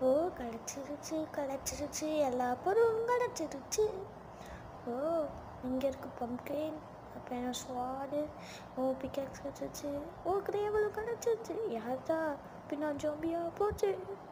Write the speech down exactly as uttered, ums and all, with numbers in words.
ஓ கிடச்சிருச்சு கிடச்சிருச்சு எல்லா பொருளும் கிடச்சிருச்சு. ஓ இங்கே இருக்கு பம்ப்கின், அப்புறம் ஸ்வாடு, ஓ பிக்காக்ஸ் கிடச்சிருச்சு, ஓ கிரேவலும் கிடச்சிருச்சு. யார்தா பின்னா ஜாம்பியா போச்சு.